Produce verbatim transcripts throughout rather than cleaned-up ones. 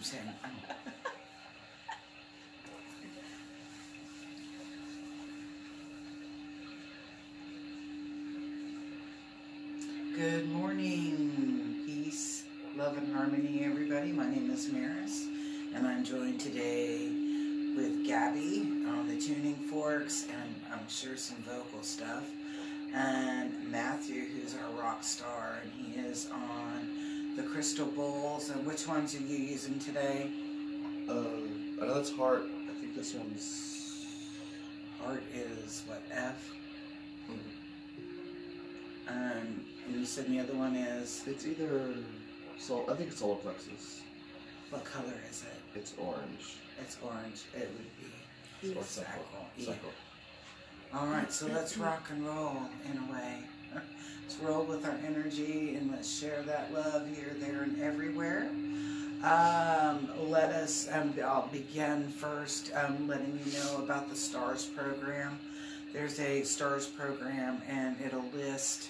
saying. I'm, Good morning, peace, love, and harmony, everybody. My name is Maris, and I'm joined today with Gabby on the tuning forks, and I'm sure some vocal stuff, and Matthew, who's our rock star, and he is on the crystal bowls. And which ones are you using today? Uh, I know that's heart. I think this one's... Heart is, what, F? Mm-hmm. Um, and you said the other one is? It's either... Sol I think it's solar plexus. What color is it? It's orange. It's orange. It would be Or cycle. cycle. Cycle. Alright, so let's rock and roll in a way. Let's roll with our energy and let's share that love here, there, and everywhere. Um, let us, um, I'll begin first um, letting you know about the STARS program. There's a STARS program, and it'll list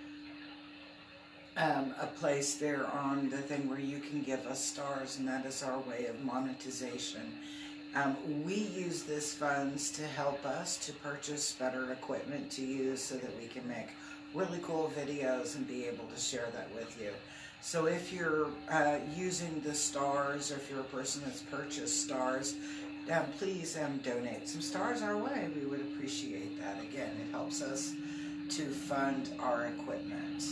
um, a place there on the thing where you can give us stars, and that is our way of monetization. Um, we use this funds to help us to purchase better equipment to use so that we can make really cool videos and be able to share that with you. So if you're uh, using the stars, or if you're a person that's purchased stars, um, please um, donate some stars our way. We would appreciate that. Again, it helps us to fund our equipment.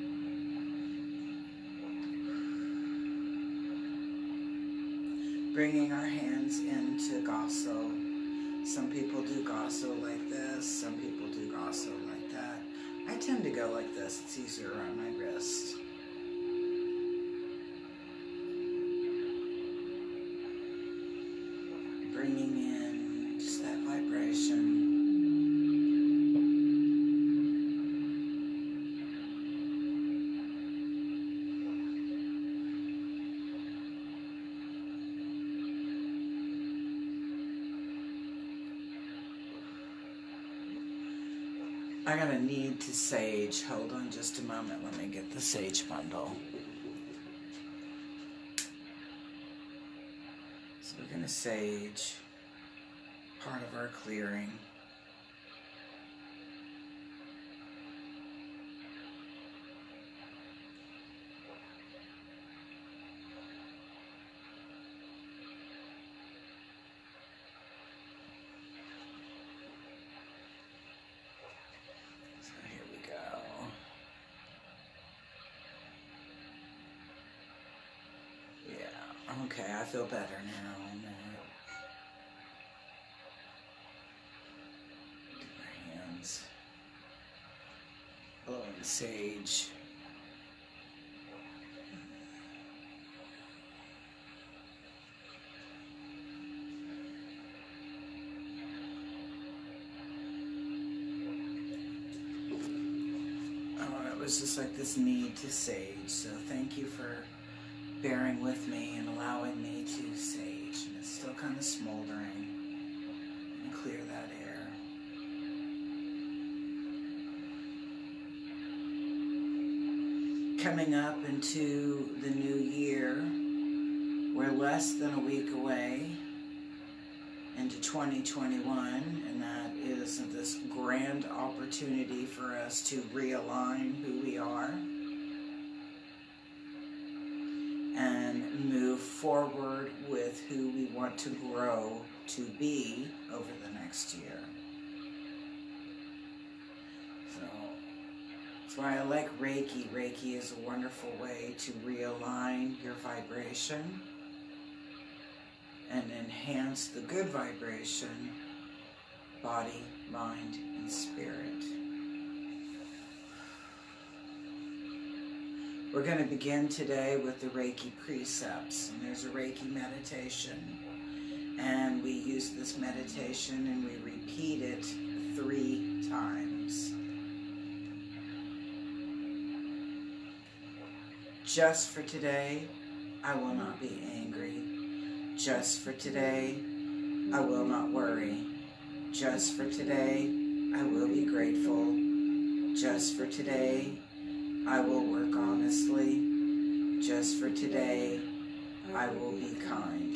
Bringing our hands into Gasso. Some people do Gasso like this, some people do Gasso like that. I tend to go like this, it's easier on my wrist. Bringing in just that vibration. I got a need to sage. Hold on just a moment. Let me get the sage bundle. So we're going to sage part of our clearing. Okay, I feel better now. Do my hands. Blowing sage. Oh, it was just like this need to sage. So thank you for bearing with me and allowing me to sage. And it's still kind of smoldering. And clear that air. Coming up into the new year, we're less than a week away into twenty twenty-one, and that is this grand opportunity for us to realign who we are and move forward with who we want to grow to be over the next year. So that's why I like Reiki. Reiki is a wonderful way to realign your vibration and enhance the good vibration, body, mind, and spirit. We're going to begin today with the Reiki precepts, and there's a Reiki meditation, and we use this meditation and we repeat it three times. Just for today, I will not be angry. Just for today, I will not worry. Just for today, I will be grateful. Just for today, I will work honestly. Just for today, I will be kind.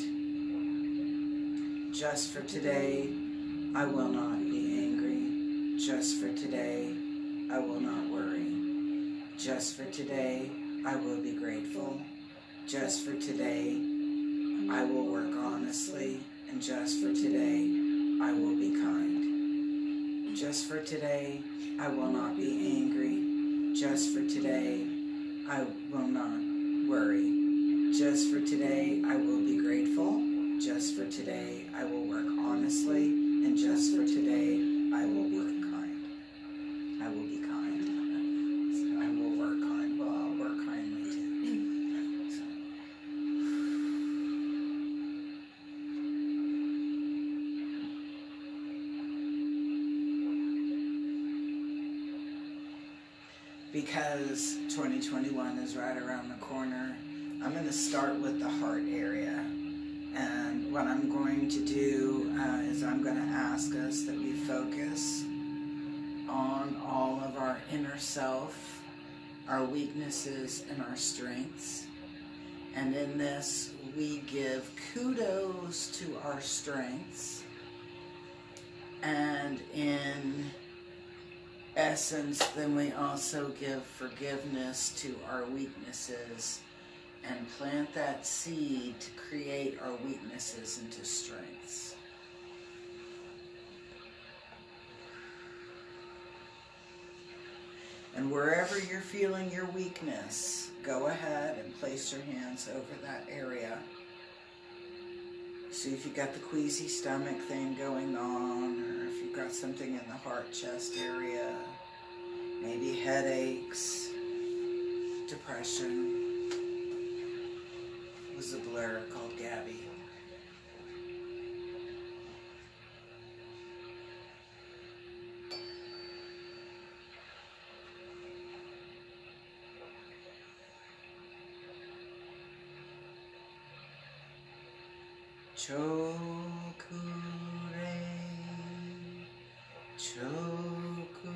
Just for today, I will not be angry. Just for today, I will not worry. Just for today, I will be grateful. Just for today, I will work honestly. And just for today, I will be kind. Just for today, I will not be angry. Just for today, I will not worry. Just for today, I will be grateful. Just for today, I will work honestly. And just for today, I will work kind. I will be kind. I will work kind. Well, I'll work kindly too. So. Because twenty twenty-one is right around the corner, I'm going to start with the heart area. And what I'm going to do uh, is I'm going to ask us that we focus on all of our inner self, our weaknesses and our strengths. And in this, we give kudos to our strengths. And in essence, then we also give forgiveness to our weaknesses and plant that seed to create our weaknesses into strengths. And wherever you're feeling your weakness, go ahead and place your hands over that area. See if you've got the queasy stomach thing going on, or if you've got something in the heart chest area, maybe headaches, depression. It was a blur called Gabby. Chokure, chokure,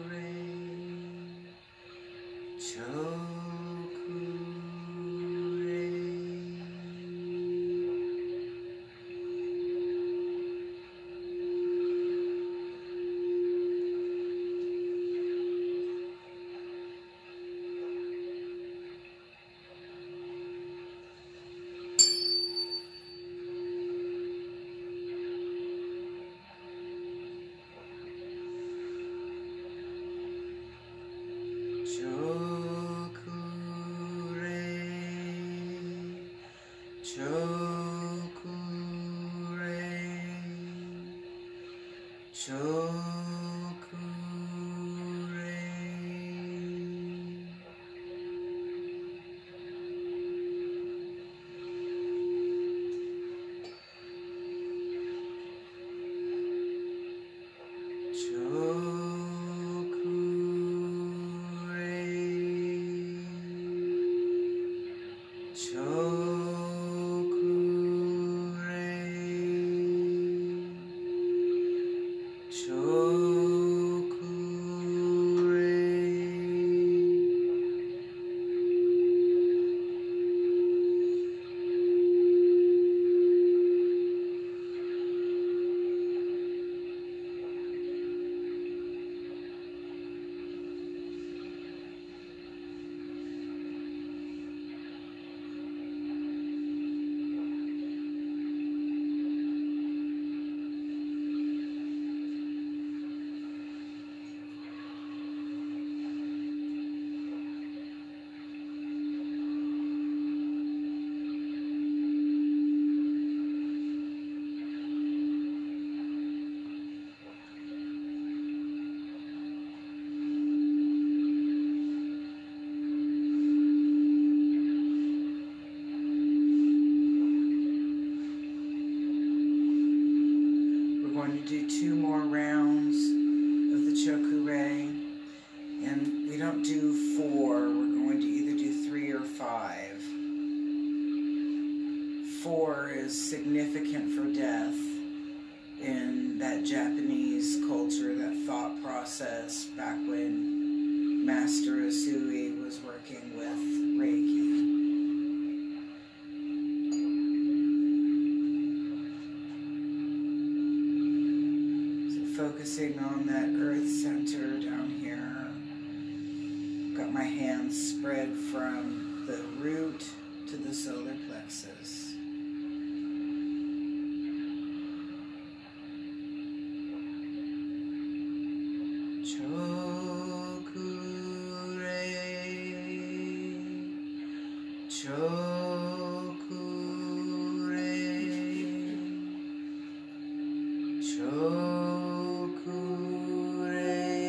chokure. Do two more rounds of the chokure, and we don't do four, we're going to either do three or five. Four is significant for death in that Japanese culture, that thought process back when Master Usui was working with Reiki. focusing on that earth center down here. Got my hands spread from the root to the solar plexus. Chokure, chokure, chokure.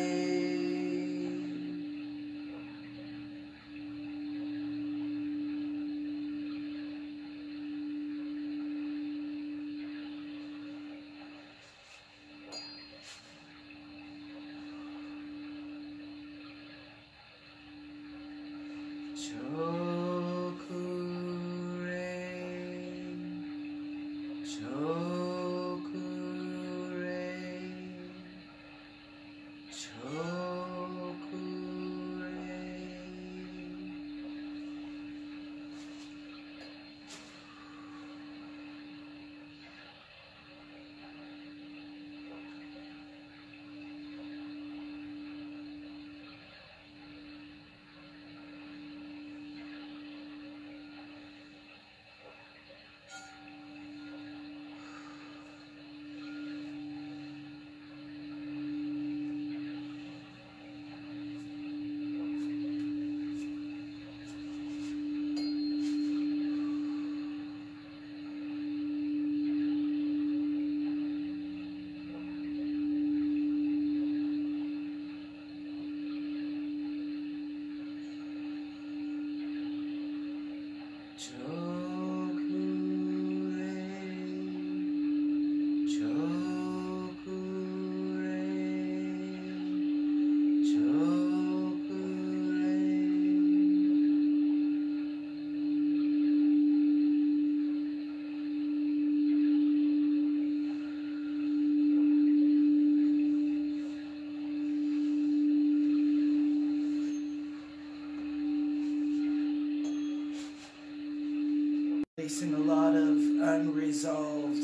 Facing a lot of unresolved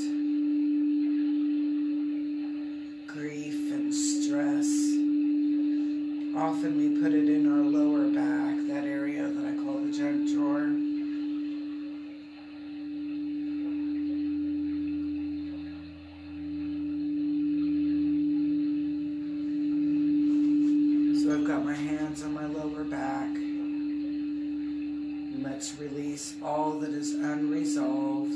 grief and stress. Often we put it in our lower back, that area that I call the junk drawer. So I've got my hands on my lower back. Let's release all that is unresolved.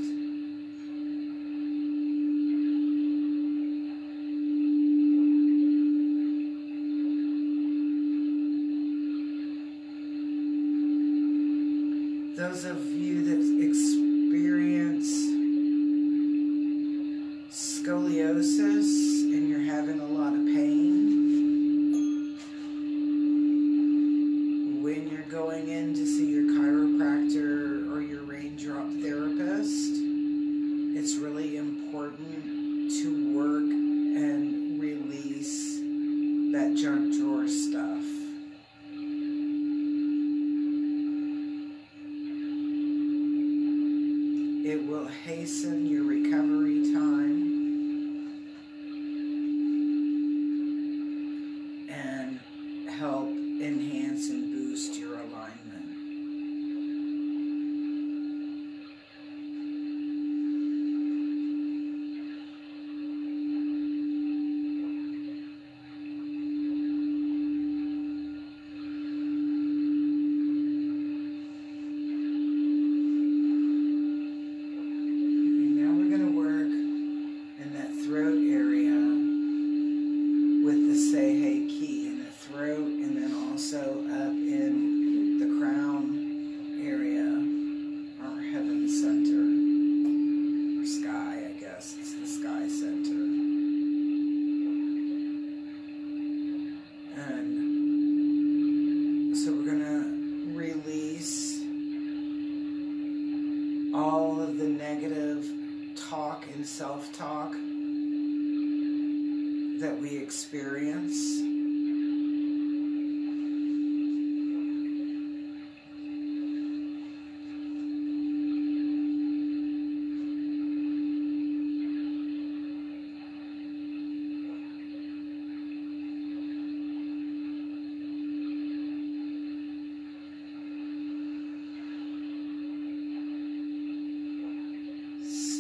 Those of you that experience scoliosis and you're having a lot of pain, when you're going in to see your chiropractor or your raindrop therapist, it's really important to work and release that junk drawer stuff. It will hasten your recovery time and help enhance and boost your alignment. All of the negative talk and self-talk that we experience.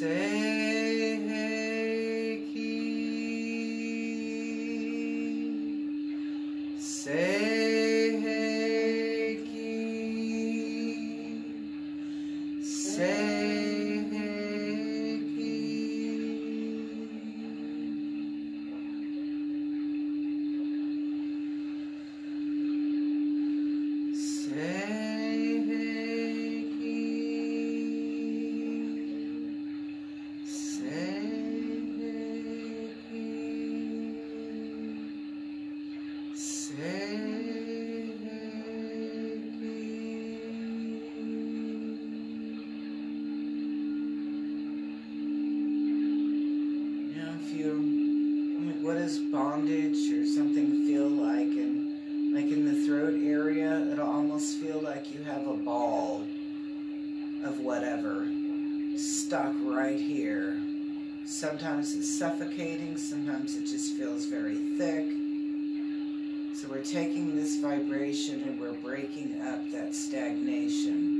What does bondage or something feel like? And like in the throat area, it'll almost feel like you have a ball of whatever stuck right here. Sometimes it's suffocating, sometimes it just feels very thick. So we're taking this vibration and we're breaking up that stagnation.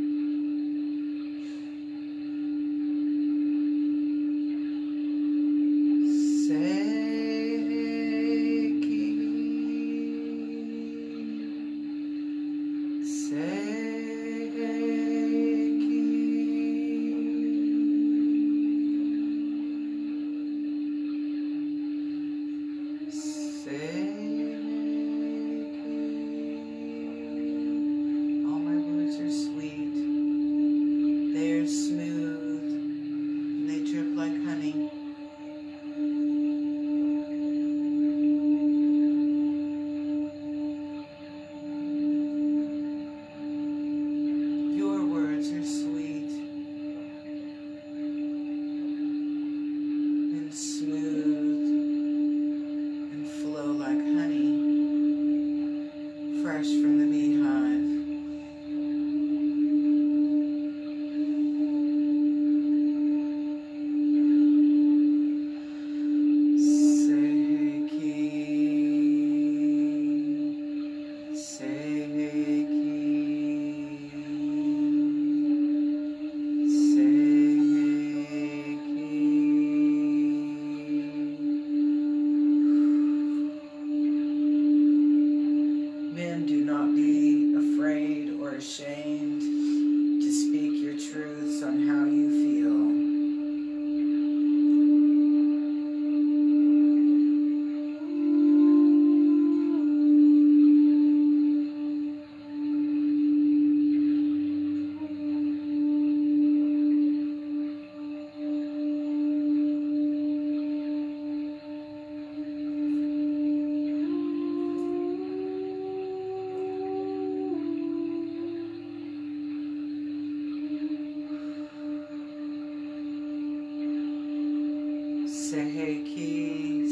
Seheiki,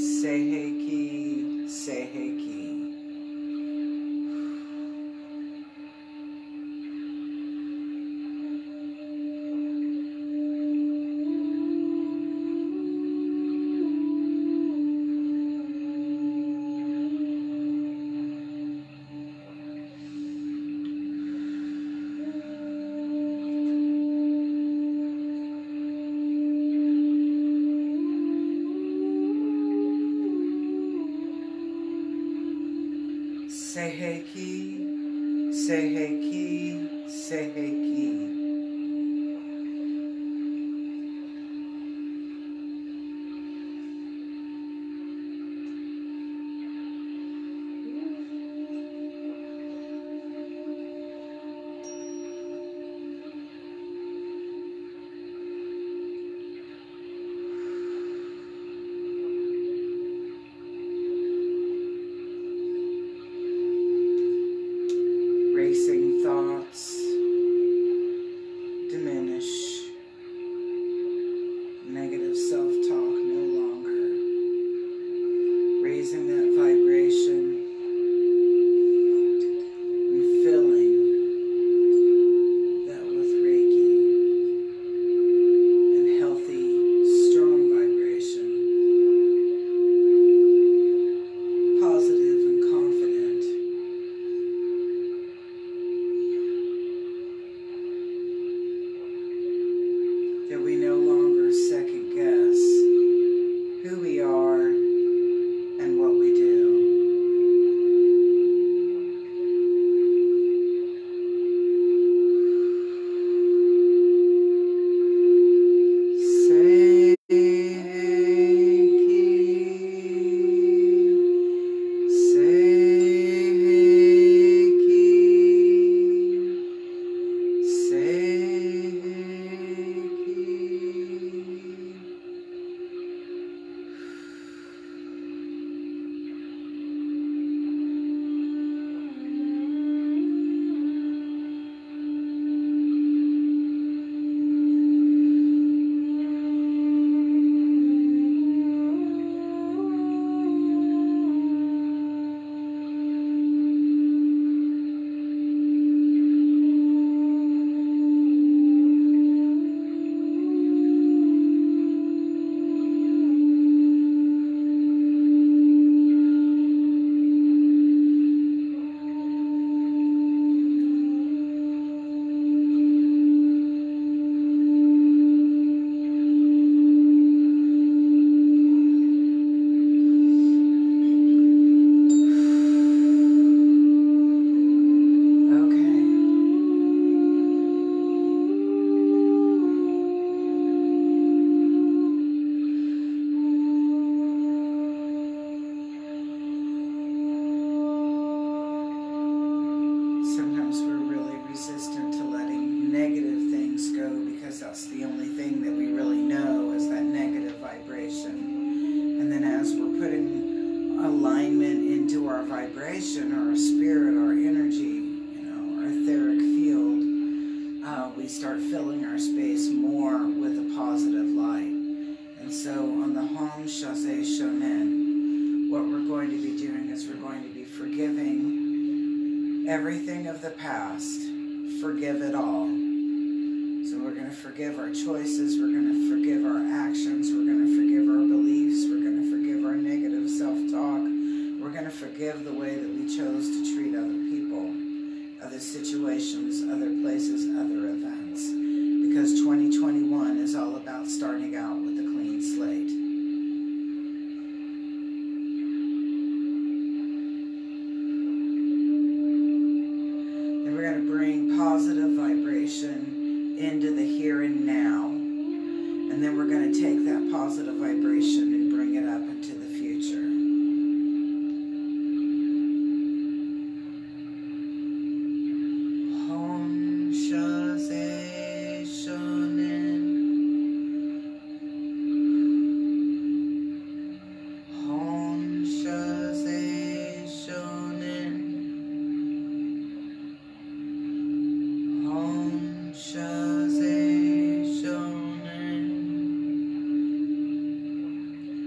Seheiki, Seheiki. Seheiki, Seheiki, Seheiki. Racing thoughts, vibration or our spirit, our energy, you know, our etheric field, uh, we start filling our space more with a positive light. And so on the Hom Shaze Shonen, what we're going to be doing is we're going to be forgiving everything of the past. Forgive it all. So we're going to forgive our choices, we're going to forgive our actions, we're going to forgive our beliefs, we're going to forgive our negative self-talk, we're going to forgive the way that we chose to treat other people, other situations, other places, other events. Because twenty twenty-one is all about starting out with a clean slate. Then we're going to bring positive vibration into the here and now, and then we're going to take that positive vibration and bring it up into the future. Hom Shaze Shonen. Hom Shaze Shonen. Hom Shaze Shonen.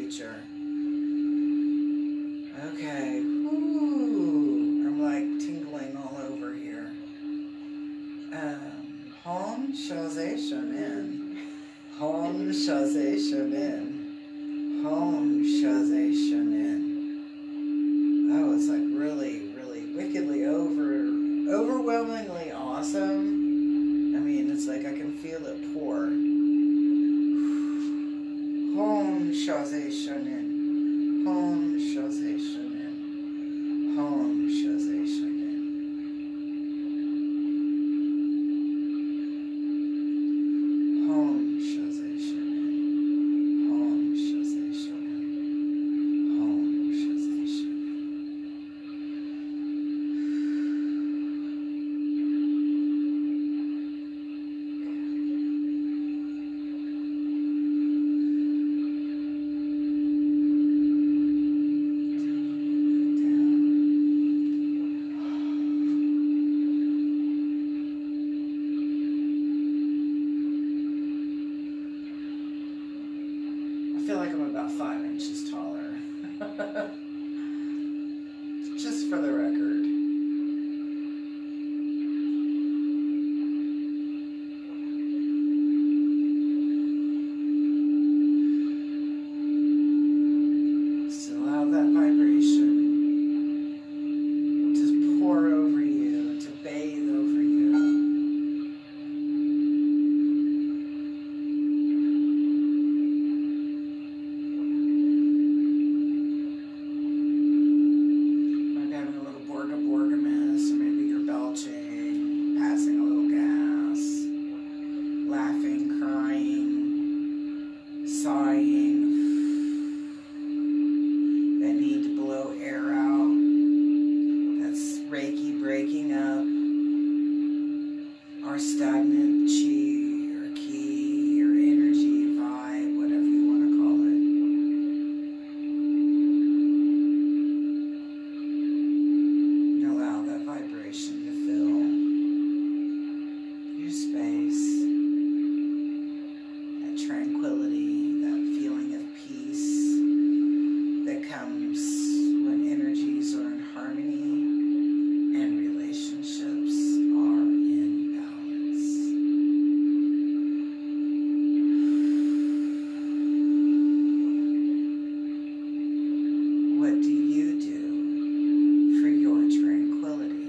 future. Okay. Ooh, I'm like tingling all over here. Um, Hom Shaze Shonin. Hom Shaze Shonin. Hom Shaze Shonin. Oh, it's like really, really wickedly over, overwhelmingly awesome. I mean, it's like I can feel it pour. Hom Shaze Shonin. Hom Shaze Shonin. Hom Shaze Shonin. Hom Shaze Shonin. Hom Shaze Shonin. Hom Shaze Shonin. I feel like I'm about five inches taller. Just for the record. Just allow that vibration to pour over you, to bathe over you. Reiki breaking up our stagnant chi or ki or energy, vibe, whatever you want to call it. And allow that vibration to fill your space, that tranquility, that feeling of peace that comes when energies are in harmony and relationships are in balance. What do you do for your tranquility?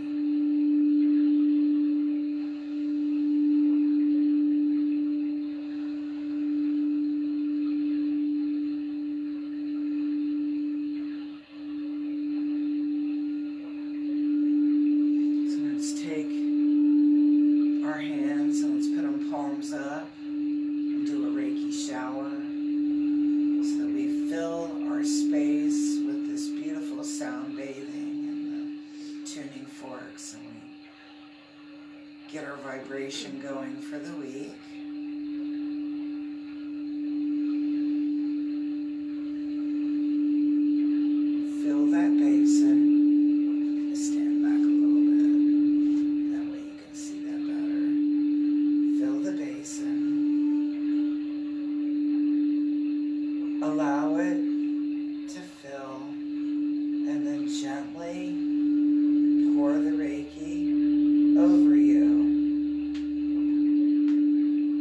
Our hands and let's put them palms up and do a Reiki shower so that we fill our space with this beautiful sound bathing and the tuning forks, and we get our vibration going for the week. Fill that basin. Stand back a little bit. That way you can see that better. Fill the basin. Allow it to fill, and then gently pour the Reiki over you.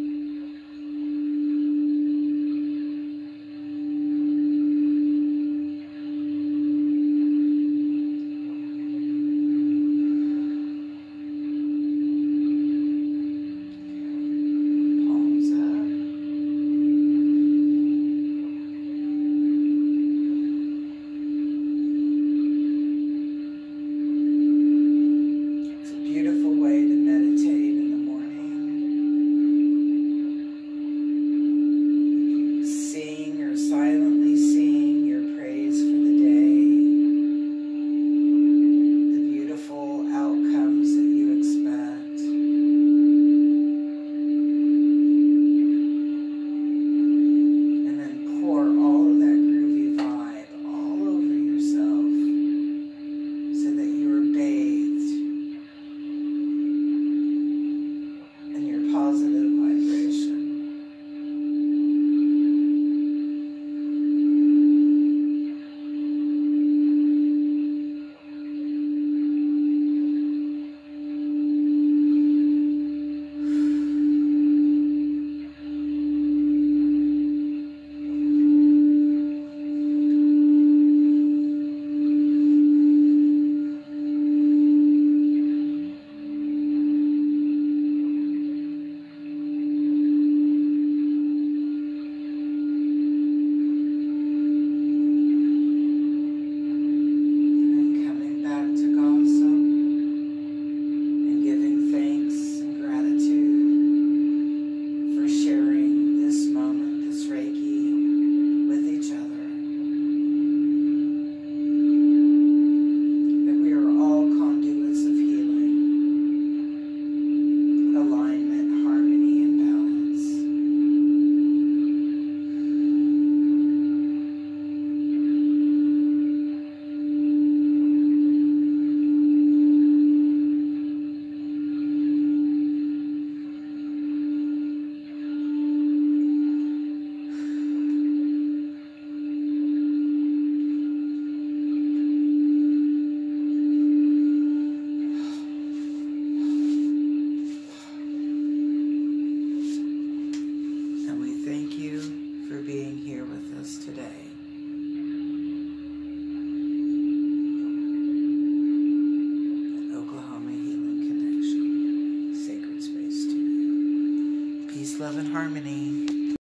Peace, love, and harmony.